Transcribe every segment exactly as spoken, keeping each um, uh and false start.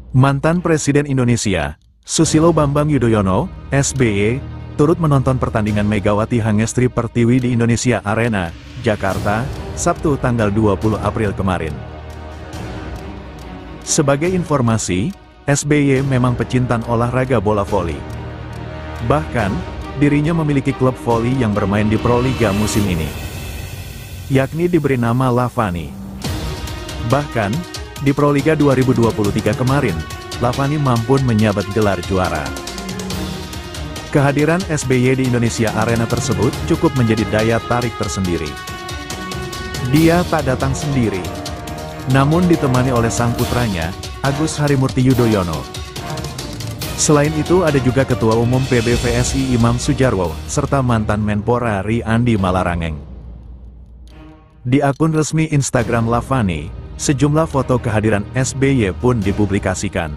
Mantan Presiden Indonesia, Susilo Bambang Yudhoyono, S B Y, turut menonton pertandingan Megawati Hangestri Pertiwi di Indonesia Arena, Jakarta, Sabtu tanggal dua puluh April kemarin. Sebagai informasi, S B Y memang pecinta olahraga bola voli. Bahkan, dirinya memiliki klub voli yang bermain di Proliga musim ini, yakni diberi nama Lavani. Bahkan, di Proliga dua ribu dua puluh tiga kemarin, Lavani mampu menyabet gelar juara. Kehadiran S B Y di Indonesia Arena tersebut cukup menjadi daya tarik tersendiri. Dia tak datang sendiri, namun ditemani oleh sang putranya, Agus Harimurti Yudhoyono. Selain itu ada juga Ketua Umum P B V S I Imam Sudjarwo, serta mantan Menpora Ri Andi Malarangeng. Di akun resmi Instagram Lavani, sejumlah foto kehadiran S B Y pun dipublikasikan.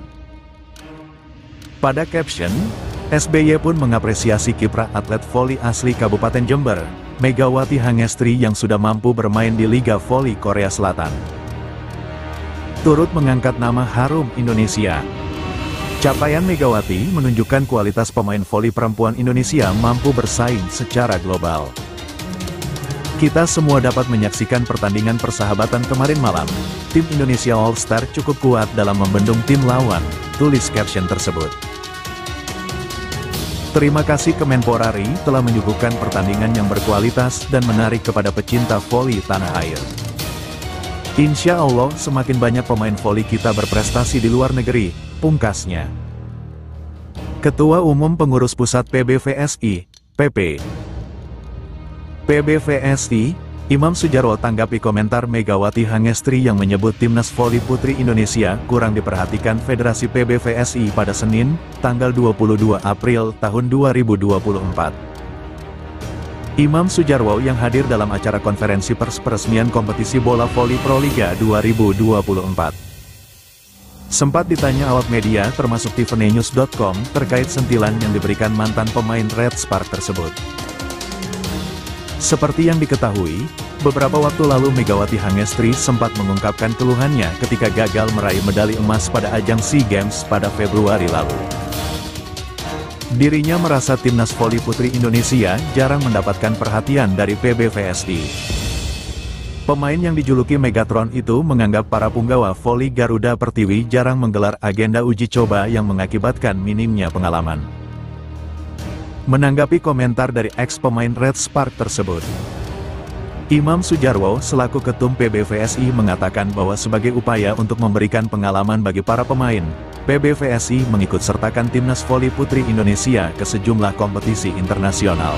Pada caption, S B Y pun mengapresiasi kiprah atlet voli asli Kabupaten Jember, Megawati Hangestri yang sudah mampu bermain di Liga Voli Korea Selatan. Turut mengangkat nama harum Indonesia. Capaian Megawati menunjukkan kualitas pemain voli perempuan Indonesia mampu bersaing secara global. Kita semua dapat menyaksikan pertandingan persahabatan kemarin malam. Tim Indonesia All Star cukup kuat dalam membendung tim lawan, tulis caption tersebut. Terima kasih Kemenpora Ri telah menyuguhkan pertandingan yang berkualitas dan menarik kepada pecinta voli tanah air. Insya Allah semakin banyak pemain voli kita berprestasi di luar negeri, pungkasnya. Ketua Umum Pengurus Pusat P B V S I, P P P B V S I, Imam Sudjarwo tanggapi komentar Megawati Hangestri yang menyebut Timnas Voli Putri Indonesia kurang diperhatikan Federasi P B V S I pada Senin, tanggal dua puluh dua April tahun dua ribu dua puluh empat. Imam Sudjarwo yang hadir dalam acara konferensi pers peresmian kompetisi bola voli Proliga dua ribu dua puluh empat. Sempat ditanya awak media termasuk Tiffanynews dot com terkait sentilan yang diberikan mantan pemain Red Spark tersebut. Seperti yang diketahui, beberapa waktu lalu Megawati Hangestri sempat mengungkapkan keluhannya ketika gagal meraih medali emas pada ajang SEA Games pada Februari lalu. Dirinya merasa Timnas Voli Putri Indonesia jarang mendapatkan perhatian dari P B V S I. Pemain yang dijuluki Megatron itu menganggap para punggawa voli Garuda Pertiwi jarang menggelar agenda uji coba yang mengakibatkan minimnya pengalaman. Menanggapi komentar dari ex-pemain Red Spark tersebut, Imam Sudjarwo selaku Ketum P B V S I mengatakan bahwa sebagai upaya untuk memberikan pengalaman bagi para pemain, P B V S I mengikut sertakan Timnas Voli Putri Indonesia ke sejumlah kompetisi internasional.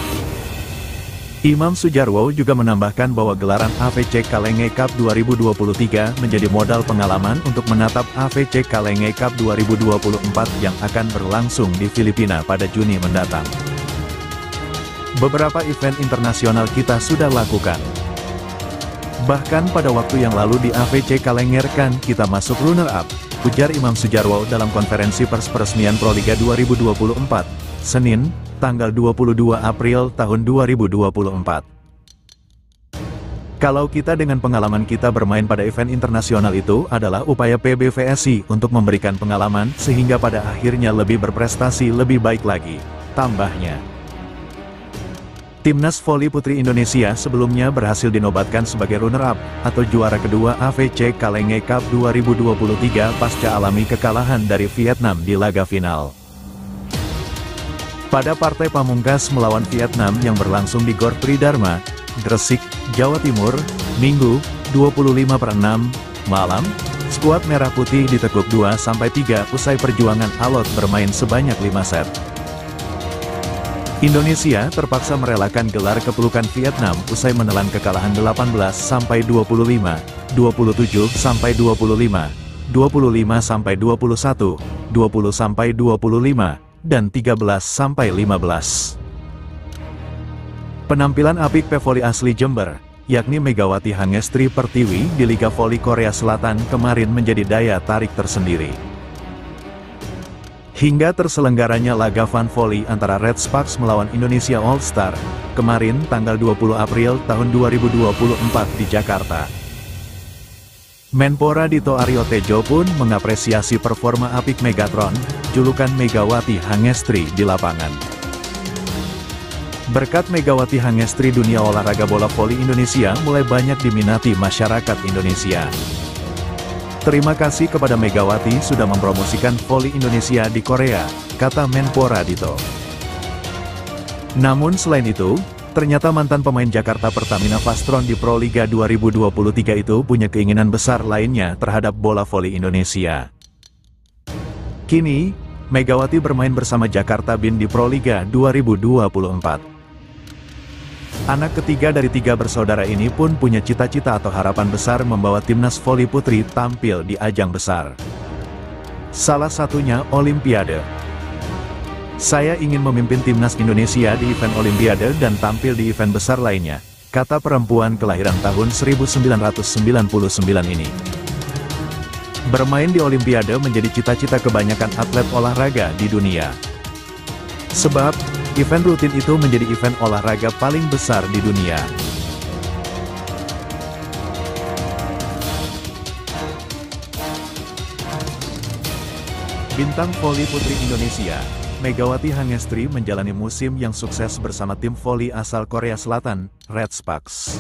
Imam Sudjarwo juga menambahkan bahwa gelaran A V C Kalenge Cup dua ribu dua puluh tiga menjadi modal pengalaman untuk menatap A V C Kalenge Cup dua ribu dua puluh empat yang akan berlangsung di Filipina pada Juni mendatang. Beberapa event internasional kita sudah lakukan. Bahkan pada waktu yang lalu di A V C Kalenger kan kita masuk runner-up, ujar Imam Sudjarwo dalam konferensi pers peresmian Proliga dua ribu dua puluh empat, Senin, tanggal dua puluh dua April tahun dua ribu dua puluh empat. Kalau kita dengan pengalaman kita bermain pada event internasional itu adalah upaya P B V S I untuk memberikan pengalaman sehingga pada akhirnya lebih berprestasi lebih baik lagi, tambahnya. Timnas Voli Putri Indonesia sebelumnya berhasil dinobatkan sebagai runner-up atau juara kedua A V C Kalenge Cup dua ribu dua puluh tiga pasca alami kekalahan dari Vietnam di laga final. Pada partai pamungkas melawan Vietnam yang berlangsung di Gor Tridharma, Gresik, Jawa Timur, Minggu, dua puluh lima per enam, malam, skuad Merah Putih ditekuk dua sampai tiga usai perjuangan alot bermain sebanyak lima set. Indonesia terpaksa merelakan gelar kepelukan Vietnam usai menelan kekalahan delapan belas sampai dua puluh lima, dua puluh tujuh sampai dua puluh lima, dua puluh lima sampai dua puluh satu, dua puluh sampai dua puluh lima, dan tiga belas sampai lima belas. Penampilan apik pevoli asli Jember, yakni Megawati Hangestri Pertiwi di Liga Voli Korea Selatan kemarin menjadi daya tarik tersendiri. Hingga terselenggaranya laga Fun Volley antara Red Sparks melawan Indonesia All Star, kemarin tanggal dua puluh April tahun dua ribu dua puluh empat di Jakarta. Menpora Dito Aryo Tejo pun mengapresiasi performa apik Megatron, julukan Megawati Hangestri di lapangan. Berkat Megawati Hangestri, dunia olahraga bola voli Indonesia mulai banyak diminati masyarakat Indonesia. Terima kasih kepada Megawati sudah mempromosikan voli Indonesia di Korea, kata Menpora Dito. Namun selain itu, ternyata mantan pemain Jakarta Pertamina Vastron di Proliga dua ribu dua puluh tiga itu punya keinginan besar lainnya terhadap bola voli Indonesia. Kini, Megawati bermain bersama Jakarta B I N di Proliga dua ribu dua puluh empat. Anak ketiga dari tiga bersaudara ini pun punya cita-cita atau harapan besar membawa timnas voli putri tampil di ajang besar. Salah satunya Olimpiade. Saya ingin memimpin timnas Indonesia di event Olimpiade dan tampil di event besar lainnya, kata perempuan kelahiran tahun seribu sembilan ratus sembilan puluh sembilan ini. Bermain di Olimpiade menjadi cita-cita kebanyakan atlet olahraga di dunia. Sebab, event rutin itu menjadi event olahraga paling besar di dunia. Bintang voli putri Indonesia, Megawati Hangestri menjalani musim yang sukses bersama tim voli asal Korea Selatan, Red Sparks.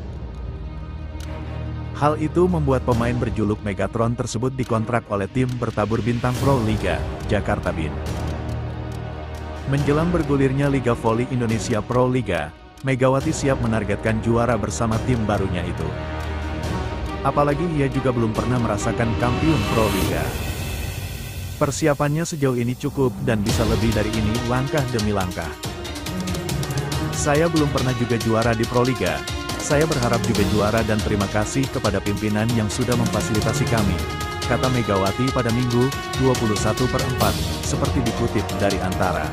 Hal itu membuat pemain berjuluk Megatron tersebut dikontrak oleh tim bertabur bintang Pro Liga, Jakarta B I N. Menjelang bergulirnya Liga Voli Indonesia Pro Liga, Megawati siap menargetkan juara bersama tim barunya itu. Apalagi ia juga belum pernah merasakan kampiun Pro Liga. Persiapannya sejauh ini cukup dan bisa lebih dari ini langkah demi langkah. Saya belum pernah juga juara di Pro Liga. Saya berharap juga juara dan terima kasih kepada pimpinan yang sudah memfasilitasi kami, kata Megawati pada Minggu, dua puluh satu per empat, seperti dikutip dari Antara.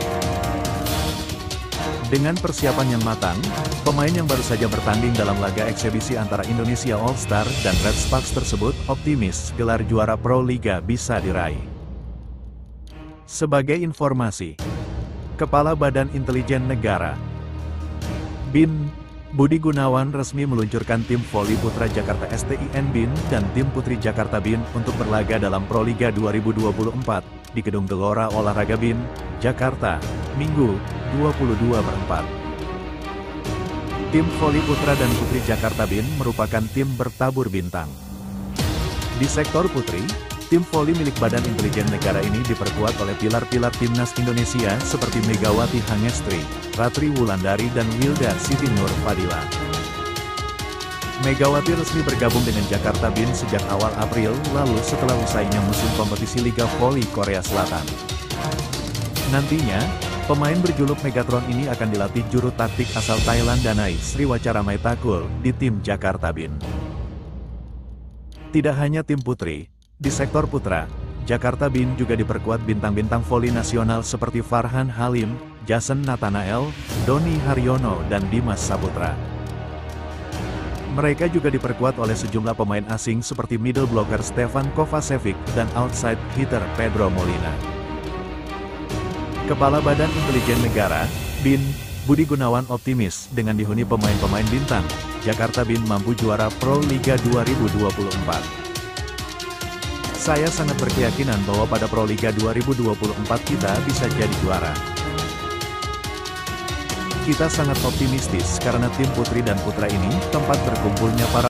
Dengan persiapan yang matang, pemain yang baru saja bertanding dalam laga eksebisi antara Indonesia All Star dan Red Sparks tersebut optimis gelar juara Pro Liga bisa diraih. Sebagai informasi, Kepala Badan Intelijen Negara B I N, Budi Gunawan resmi meluncurkan tim voli putra Jakarta S T I N B I N dan tim putri Jakarta B I N untuk berlaga dalam Proliga dua ribu dua puluh empat di Gedung Gelora Olahraga B I N, Jakarta, Minggu, dua puluh dua per empat. Tim voli putra dan putri Jakarta B I N merupakan tim bertabur bintang. Di sektor putri, tim voli milik Badan Intelijen Negara ini diperkuat oleh pilar-pilar timnas Indonesia seperti Megawati Hangestri, Ratri Wulandari dan Wilda Siti Nur Fadila. Megawati resmi bergabung dengan Jakarta B I N sejak awal April lalu setelah usainya musim kompetisi Liga Voli Korea Selatan. Nantinya, pemain berjuluk Megatron ini akan dilatih juru taktik asal Thailand Danai Sriwacara Maitakul di tim Jakarta B I N. Tidak hanya tim putri, di sektor putra, Jakarta B I N juga diperkuat bintang-bintang voli nasional seperti Farhan Halim, Jason Nathanael, Doni Haryono dan Dimas Saputra. Mereka juga diperkuat oleh sejumlah pemain asing seperti middle blocker Stefan Kovacevic dan outside hitter Pedro Molina. Kepala Badan Intelijen Negara, B I N, Budi Gunawan optimis dengan dihuni pemain-pemain bintang, Jakarta B I N mampu juara Pro Liga dua ribu dua puluh empat. Saya sangat berkeyakinan bahwa pada Pro Liga dua ribu dua puluh empat kita bisa jadi juara. Kita sangat optimistis karena tim putri dan putra ini tempat berkumpulnya para